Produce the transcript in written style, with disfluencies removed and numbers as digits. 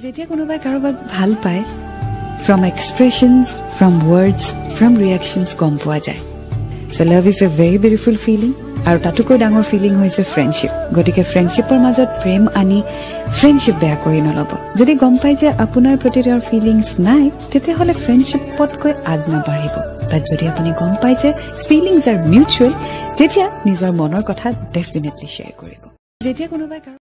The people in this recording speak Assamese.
যেতিয়া কোনোবাই কাৰোবাক ভাল পায় from expressions, from words, from reactions গম পোৱা যায়. So love is a very beautiful feeling. আৰু তাতোকৈ ডাঙৰ ফিলিং হৈছে ফ্ৰেণ্ডশ্বিপ. গতিকে ফ্ৰেণ্ডশ্বিপৰ মাজত প্ৰেম আনি ফ্ৰেণ্ডশ্বিপ বেয়া কৰি নল'ব. যদি গম পাই যে আপোনাৰ প্ৰতি তেওঁৰ ফিলিংছ নাই, তেতিয়াহ'লে ফ্ৰেণ্ডশ্বিপতকৈ আগ নাবাঢ়িব. বাট যদি আপুনি গম পাই যে ফিলিংছ আৰ মিউচুৱেল, তেতিয়া নিজৰ মনৰ কথা ডেফিনেটলি শ্বেয়াৰ কৰিব. যেতিয়া কোনোবাই